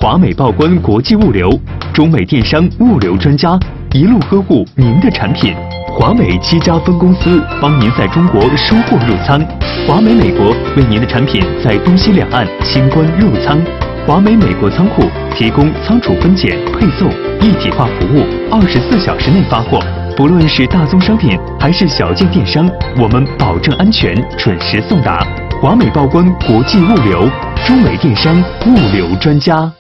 华美报关国际物流，中美电商物流专家，一路呵护您的产品。华美7家分公司帮您在中国收货入仓，华美美国为您的产品在东西两岸清关入仓。华美美国仓库提供仓储分拣、配送一体化服务，24小时内发货。不论是大宗商品还是小件电商，我们保证安全，准时送达。华美报关国际物流，中美电商物流专家。